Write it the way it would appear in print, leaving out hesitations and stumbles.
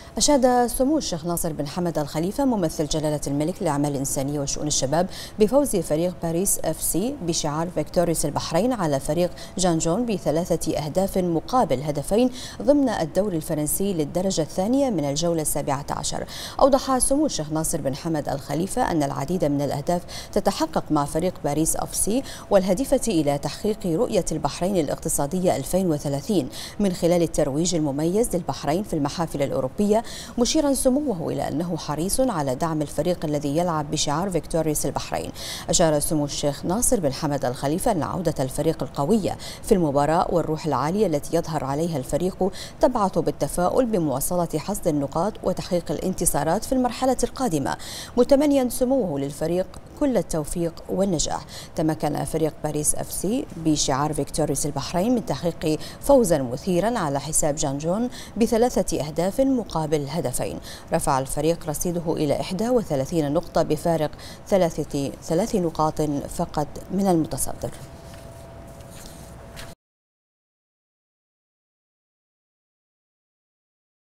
أشاد سمو الشيخ ناصر بن حمد الخليفة ممثل جلالة الملك للأعمال الإنسانية وشؤون الشباب بفوز فريق باريس FC بشعار فيكتوريوس البحرين على فريق جانجون ب3 أهداف مقابل هدفين ضمن الدوري الفرنسي للدرجة الثانية من الجولة 17. أوضح سمو الشيخ ناصر بن حمد الخليفة أن العديد من الأهداف تتحقق مع فريق باريس FC والهادفة إلى تحقيق رؤية البحرين الاقتصادية 2030 من خلال الترويج المميز للبحرين في المحافل الأوروبية، مشيرا سموه إلى أنه حريص على دعم الفريق الذي يلعب بشعار فيكتوريوس البحرين. أشار سمو الشيخ ناصر بن حمد الخليفة أن عودة الفريق القوية في المباراة والروح العالية التي يظهر عليها الفريق تبعث بالتفاؤل بمواصلة حصد النقاط وتحقيق الانتصارات في المرحلة القادمة، متمنيا سموه للفريق كل التوفيق والنجاح. تمكن فريق باريس FC بشعار فيكتوريوس البحرين من تحقيق فوزا مثيرا على حساب جانجون ب3 أهداف مقابل هدفين. رفع الفريق رصيده إلى 31 نقطة بفارق 3 نقاط فقط من المتصدر.